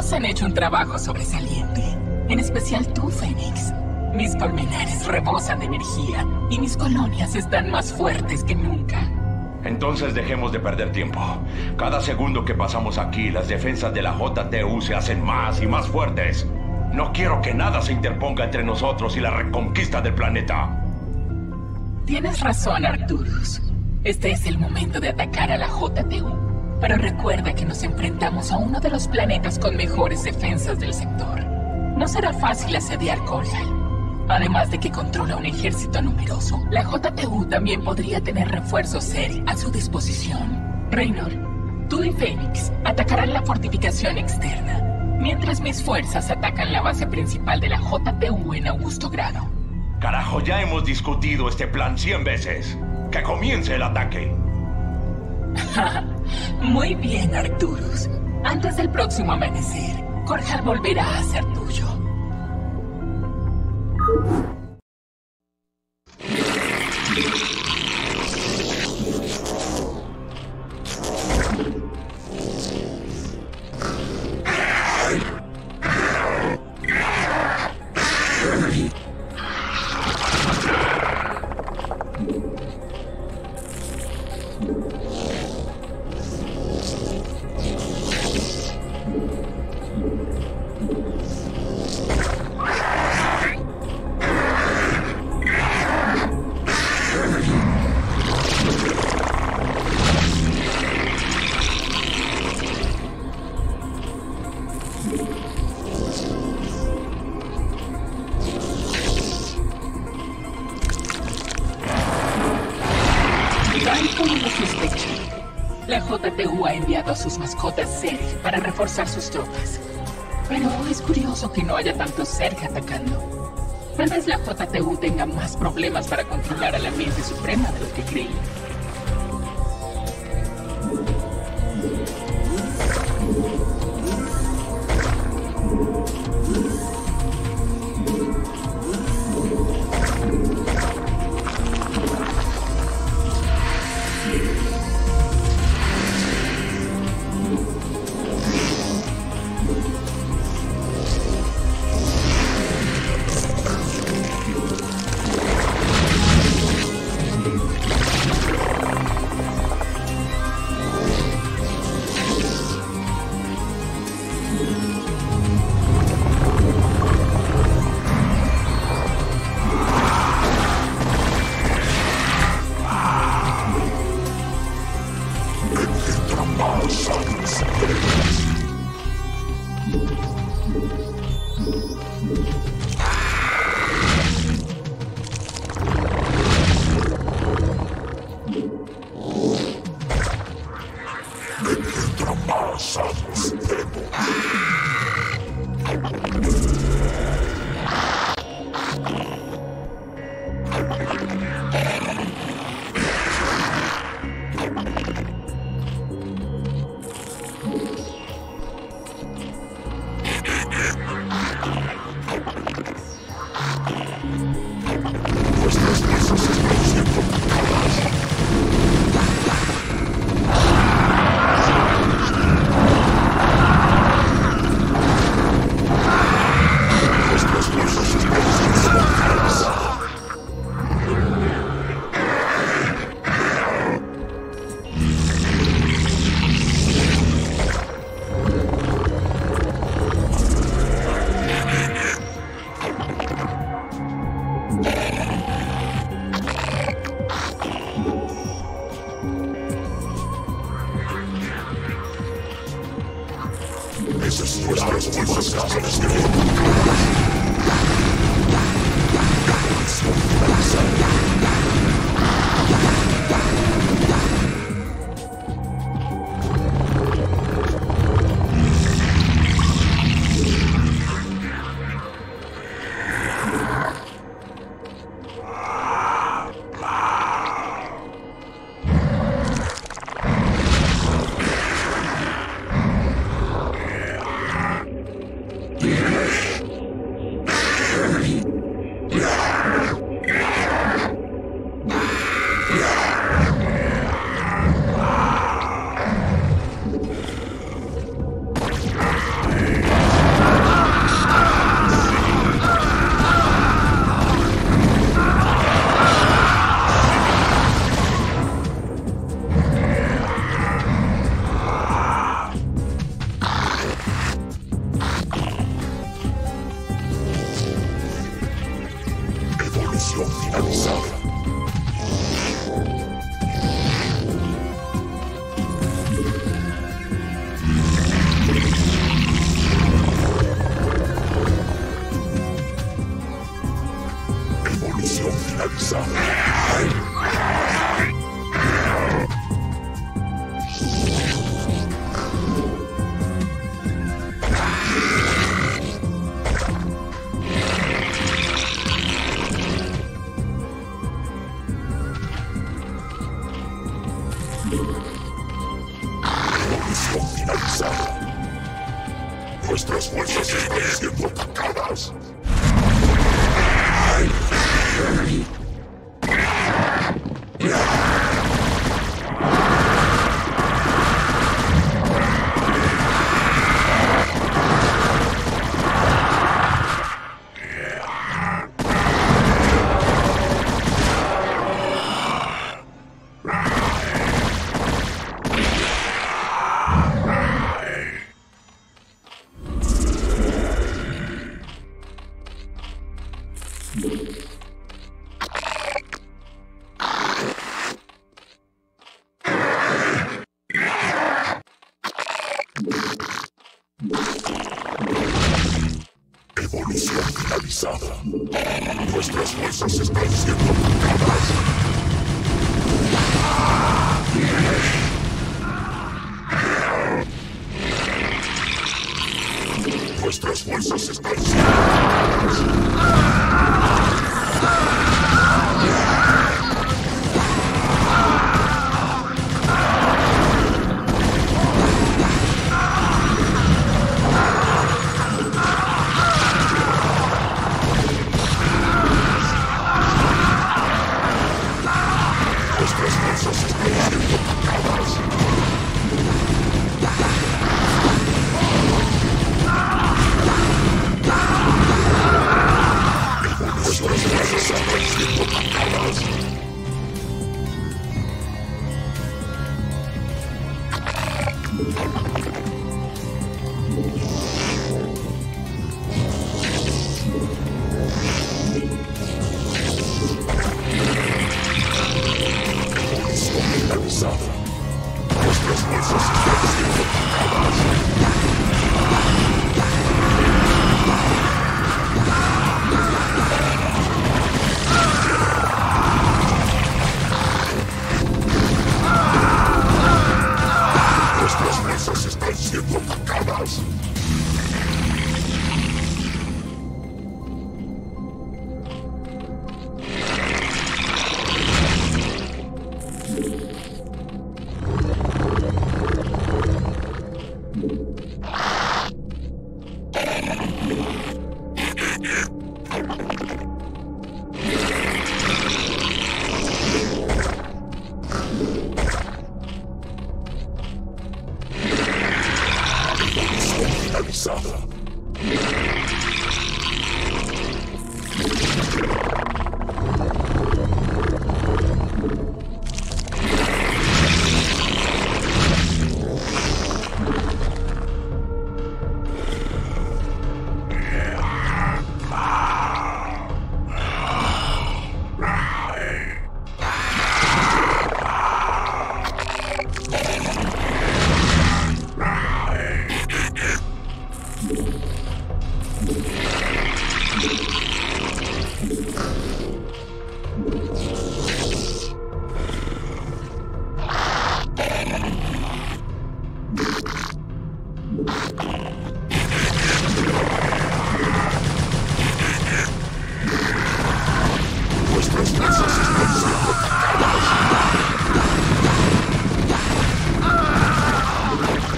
Todos han hecho un trabajo sobresaliente, en especial tú, Fénix. Mis colmenares rebosan de energía y mis colonias están más fuertes que nunca. Entonces dejemos de perder tiempo. Cada segundo que pasamos aquí, las defensas de la JTU se hacen más y más fuertes. No quiero que nada se interponga entre nosotros y la reconquista del planeta. Tienes razón, Arcturus. Este es el momento de atacar a la JTU. Pero recuerda que nos enfrentamos a uno de los planetas con mejores defensas del sector. No será fácil asediar Korhal. Además de que controla un ejército numeroso, la JTU también podría tener refuerzos Seri a su disposición. Raynor, tú y Fénix atacarán la fortificación externa, mientras mis fuerzas atacan la base principal de la JTU en Augusto Grado. Carajo, ya hemos discutido este plan 100 veces. ¡Que comience el ataque! Muy bien, Arcturus. Antes del próximo amanecer, Korhal volverá a ser tuyo. La JTU ha enviado a sus mascotas Zerg para reforzar sus tropas. Pero es curioso que no haya tantos Zerg atacando. Tal vez la JTU tenga más problemas para controlar a la mente suprema de lo que creí. Evolución finalizada. Evolución finalizada. Evolución finalizada. Nuestras fuerzas están siendo atacadas. Evolución finalizada. Nuestras fuerzas están siendo atacadas. Nuestras fuerzas están siendo atacadas. Nuestras fuerzas están siendo atacadas. Nuestras fuerzas están siendo atacadas. Evolución finalizada. Nuestras fuerzas están siendo atacadas. Nuestras fuerzas están siendo atacadas. Evolución finalizada. Nuestras fuerzas están siendo atacadas.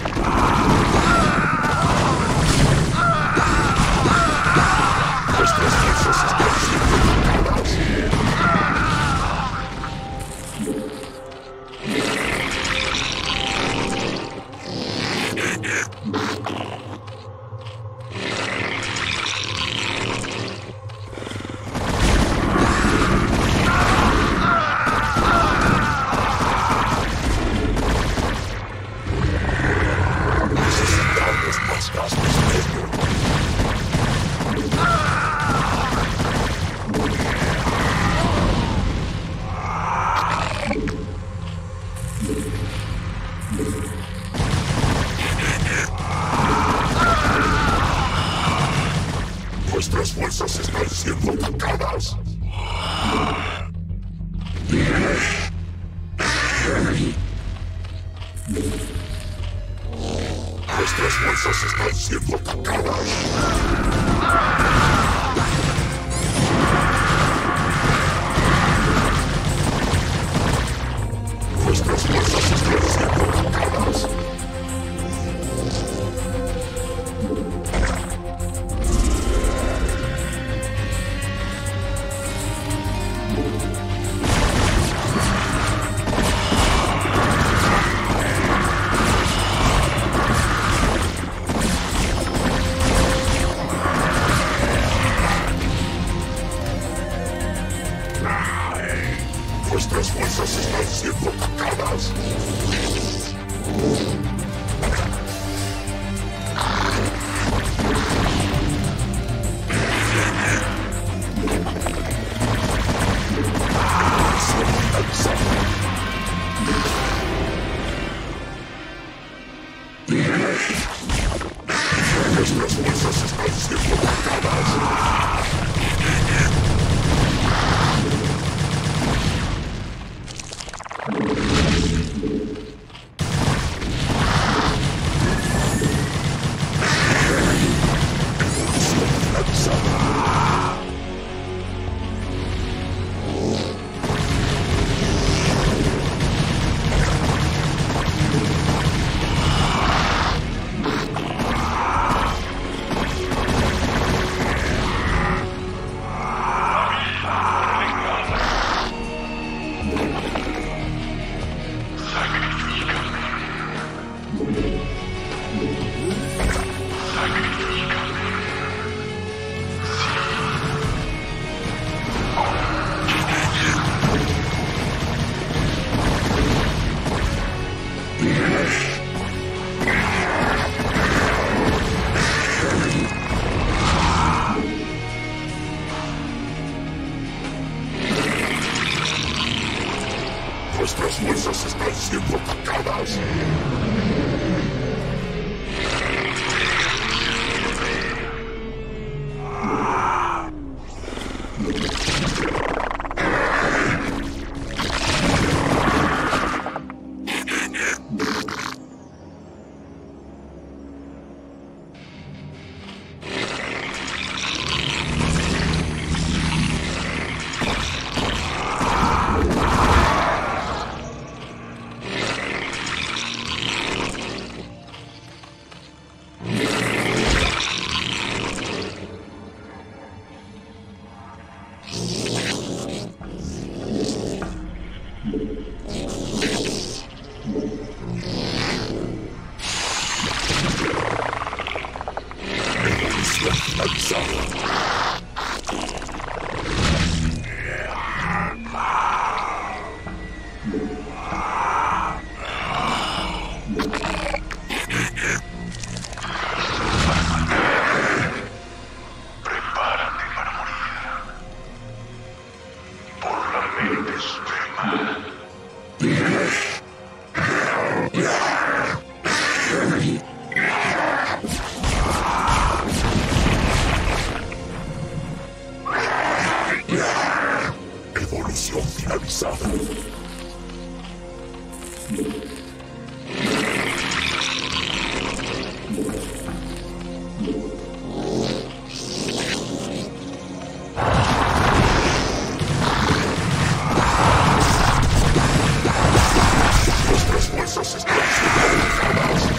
Nuestras Nuestras fuerzas están siendo atacadas. Nuestras fuerzas están siendo atacadas. Nuestras fuerzas están siendo atacadas. Nuestras fuerzas están siendo atacadas. Nuestras fuerzas están siendo atacadas. Nuestras fuerzas están siendo atacadas. Evolución finalizada. Nuestras fuerzas están siendo atacadas.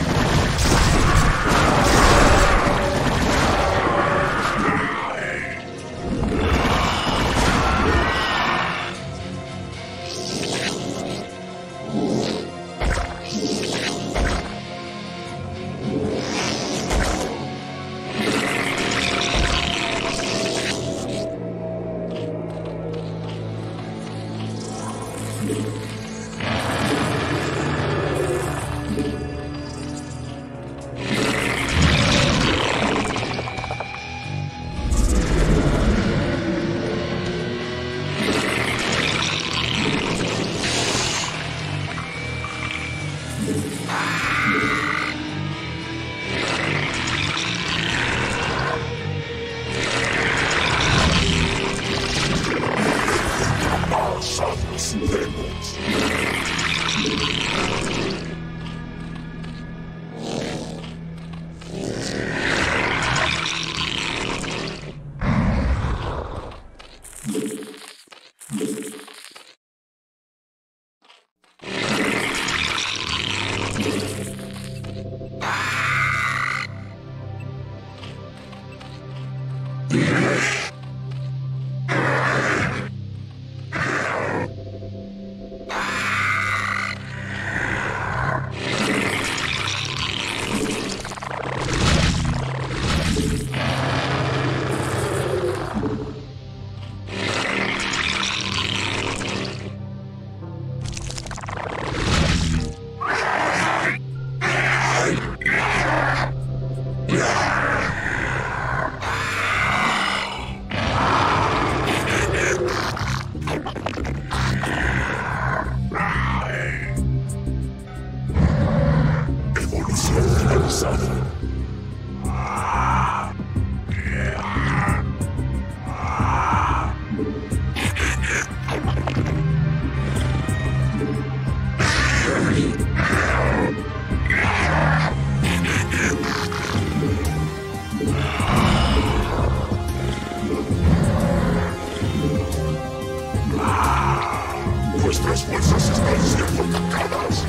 Nuestras fuerzas están siendo atacadas.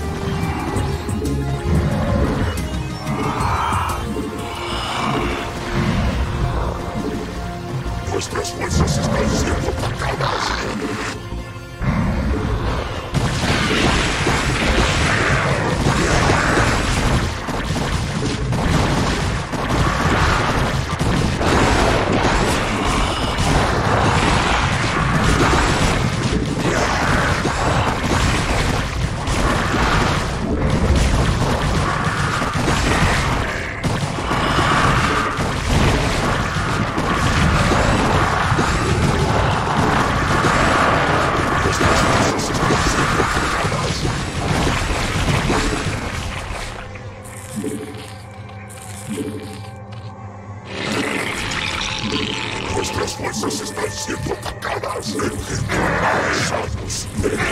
Nuestras fuerzas están siendo atacadas. Nuestras fuerzas están siendo atacadas. Avanzados.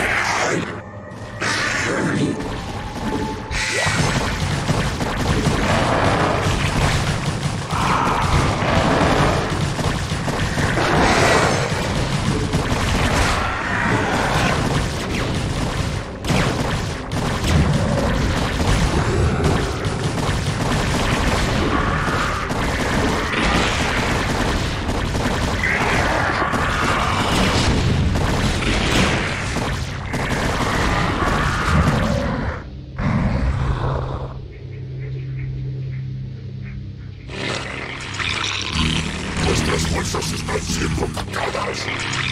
Nuestras fuerzas están siendo atacadas.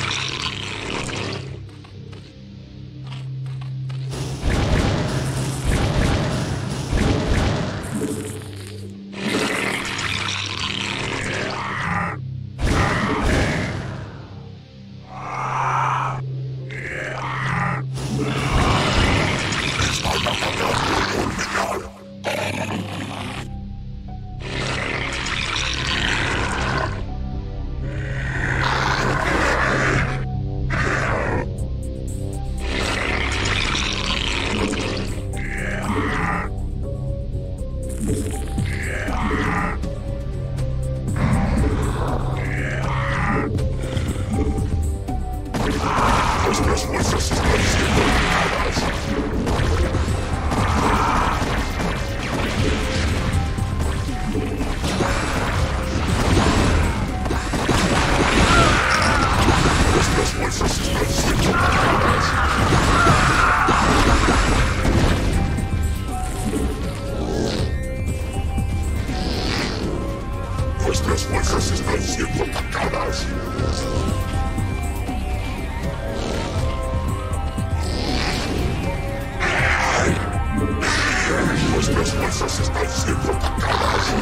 Nuestras fuerzas están siendo atacadas. Nuestras fuerzas están siendo atacadas. Nuestras fuerzas están siendo atacadas. Nuestras fuerzas están siendo atacadas.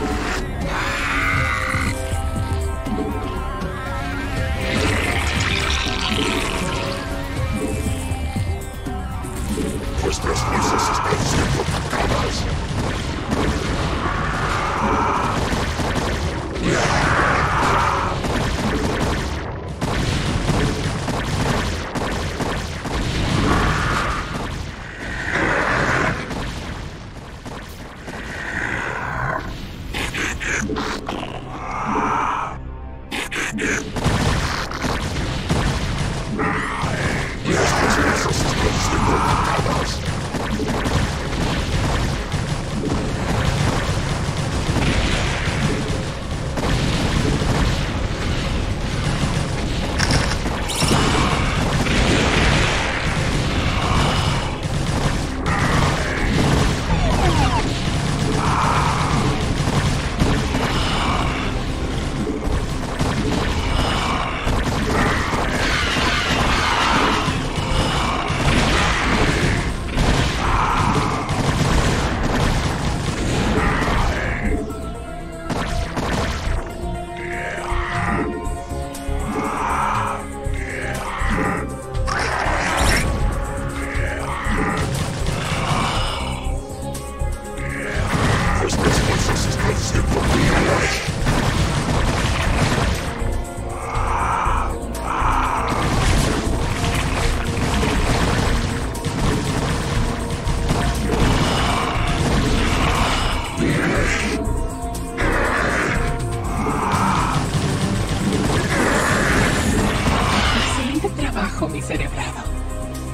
Nuestras fuerzas están siendo atacadas.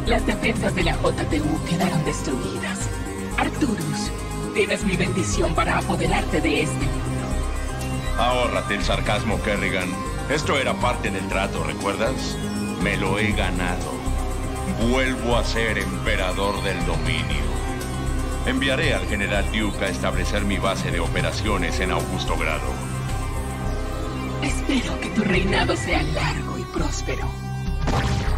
Las defensas de la JTU quedaron destruidas. Arcturus, tienes mi bendición para apoderarte de este mundo. Ahórrate el sarcasmo, Kerrigan. Esto era parte del trato, ¿recuerdas? Me lo he ganado. Vuelvo a ser emperador del dominio. Enviaré al general Duke a establecer mi base de operaciones en Augusto Grado. Espero que tu reinado sea largo y próspero.